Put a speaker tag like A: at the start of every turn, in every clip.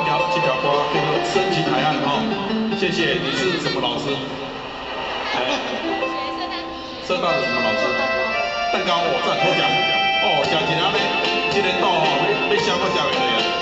A: 这条歌叫做《升级海岸》哈，谢谢。你是什么老师？社大的什么老师？蛋糕我赞抽奖。哦，食一下咧，今年到吼，要啥我食袂落啊。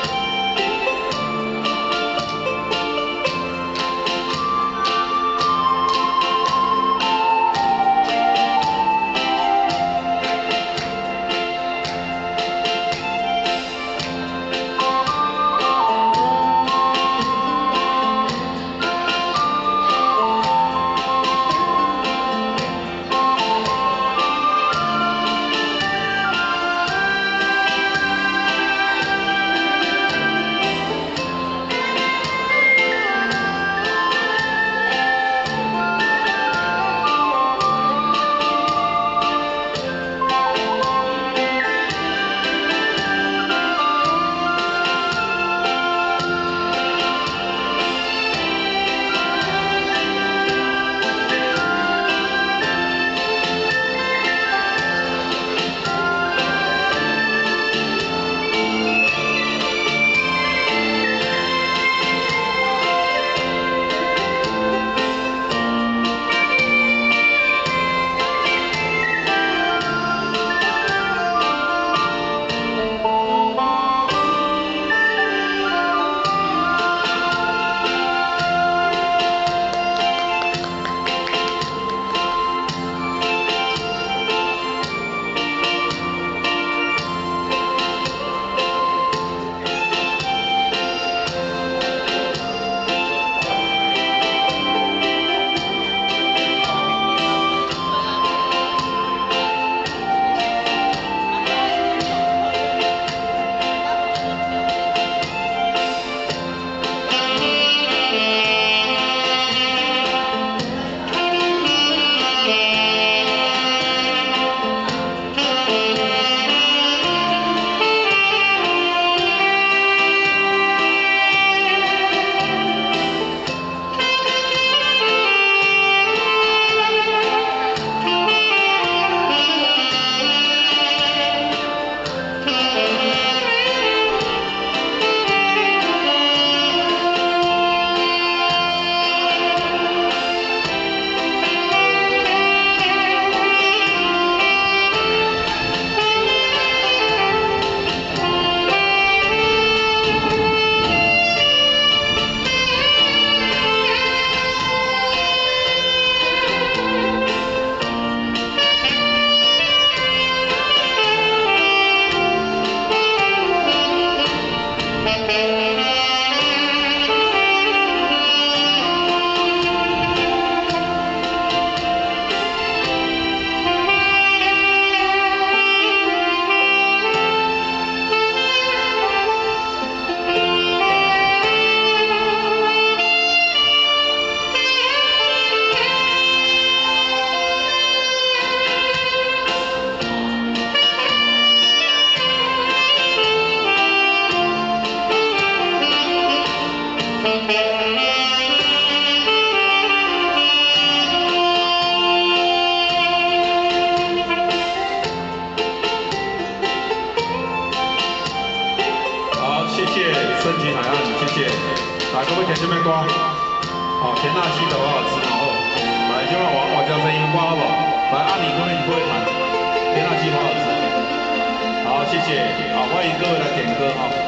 A: 升级海岸，谢谢。来，各位听什么歌？好，田纳西的好吃，然后来，今晚我叫声音歌好不好？来，阿里各位你不会弹，田纳西好好吃。好，谢谢。好，欢迎各位来点歌哈。